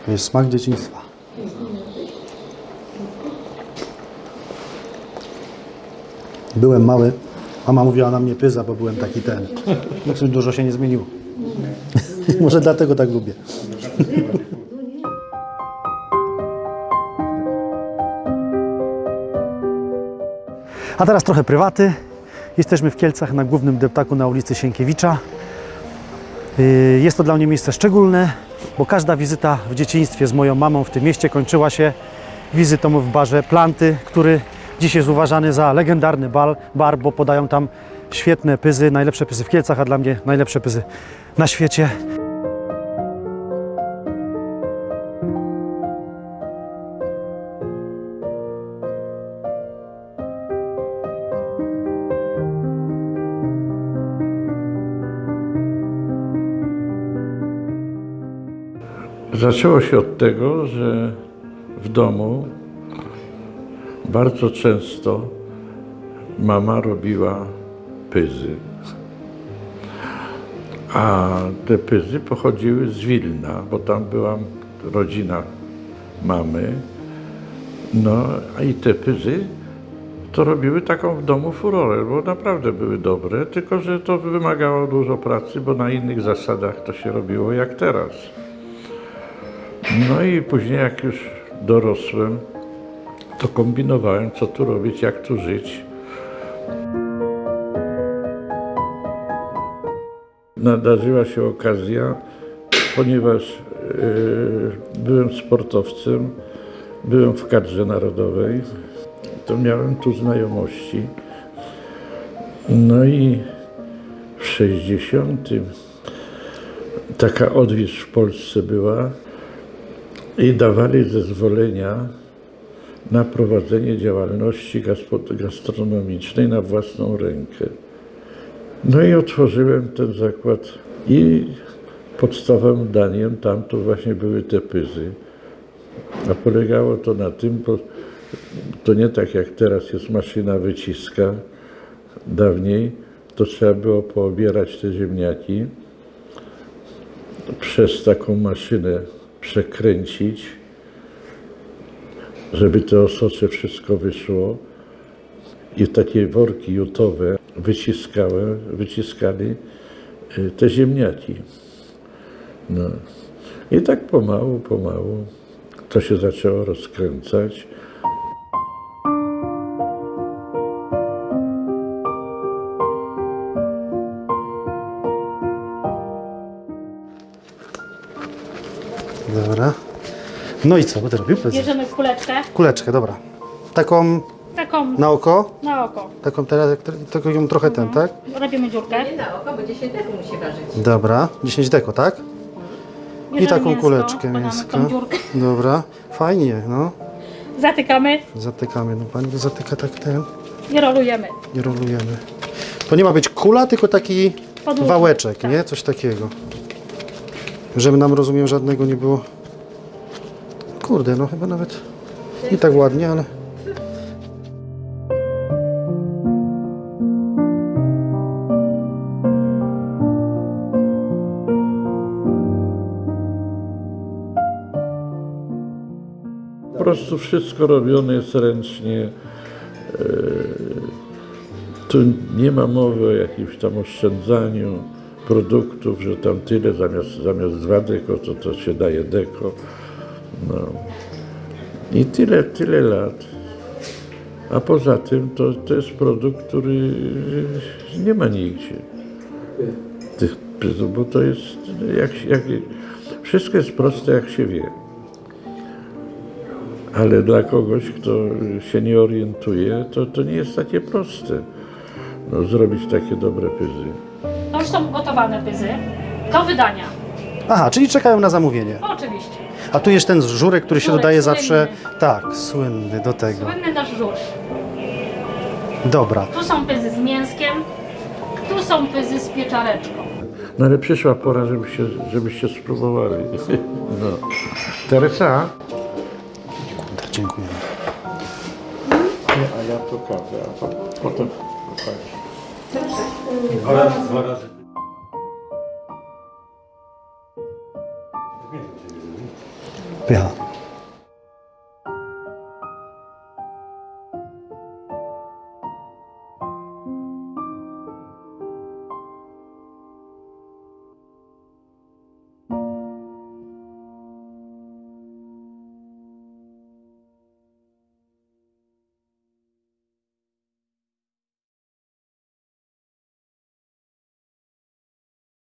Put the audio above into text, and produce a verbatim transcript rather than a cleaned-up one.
To jest smak dzieciństwa. Byłem mały, mama mówiła na mnie pyza, bo byłem taki ten. No, dużo się nie zmieniło. Może dlatego tak lubię. A teraz trochę prywaty. Jesteśmy w Kielcach na głównym deptaku na ulicy Sienkiewicza. Jest to dla mnie miejsce szczególne, bo każda wizyta w dzieciństwie z moją mamą w tym mieście kończyła się wizytą w barze Planty, który dziś jest uważany za legendarny bar, bar, bo podają tam świetne pyzy, najlepsze pyzy w Kielcach, a dla mnie najlepsze pyzy na świecie. Zaczęło się od tego, że w domu bardzo często mama robiła pyzy. A te pyzy pochodziły z Wilna, bo tam była rodzina mamy. No i te pyzy to robiły taką w domu furorę, bo naprawdę były dobre, tylko że to wymagało dużo pracy, bo na innych zasadach to się robiło jak teraz. No i później jak już dorosłem, to kombinowałem, co tu robić, jak tu żyć. Nadarzyła się okazja, ponieważ yy, byłem sportowcem, byłem w kadrze narodowej, to miałem tu znajomości. No i w sześćdziesiątym taka odwilż w Polsce była i dawali zezwolenia na prowadzenie działalności gastronomicznej na własną rękę. No i otworzyłem ten zakład i podstawowym daniem tam to właśnie były te pyzy. A polegało to na tym, bo to nie tak jak teraz jest maszyna wyciska. Dawniej to trzeba było poobierać te ziemniaki, przez taką maszynę przekręcić, żeby to osocze wszystko wyszło i takie worki jutowe wyciskałem, wyciskali te ziemniaki. No. I tak pomału, pomału to się zaczęło rozkręcać. Dobra. No i co będę robił? Bierzemy kuleczkę. Kuleczkę, dobra. Taką Taką na oko? na oko. Taką teraz, tylko ją trochę ten, tak? Robimy dziurkę. Nie na oko, bo dziesięć deko musi ważyć. Dobra, dziesięć deko, tak? I Bierzemy taką mięsko, kuleczkę wkładamy mięska. tą dziurkę. Dobra, fajnie, no. Zatykamy Zatykamy, no pani zatyka tak ten i rolujemy. i rolujemy. To nie ma być kula, tylko taki Podłużny, wałeczek, tak. nie? Coś takiego. Żeby nam, rozumiem, żadnego nie było. Kurde, no chyba nawet nie tak ładnie, ale... Po prostu wszystko robione jest ręcznie. Tu nie ma mowy o jakimś tam oszczędzaniu produktów, że tam tyle zamiast, zamiast dwa deko, to to się daje deko. No. I tyle, tyle lat. A poza tym to, to jest produkt, który nie ma nigdzie. Tych pyzów, bo to jest, jak, jak, wszystko jest proste, jak się wie. Ale dla kogoś, kto się nie orientuje, to, to nie jest takie proste, no, zrobić takie dobre pyzy. To już są gotowane pyzy do wydania. Aha, czyli czekają na zamówienie. Oczywiście. A tu jest ten żurek, który się Żurek dodaje słynny. zawsze... Tak, słynny do tego. Słynny nasz żur. Dobra. Tu są pyzy z mięskiem, tu są pyzy z pieczareczką. No ale przyszła pora, żebyście, żebyście spróbowali. No. Teresa? Dziękujemy. Nie, a ja to kawę, a potem pokażę. Dwa razy, dwa razy. Pojechała.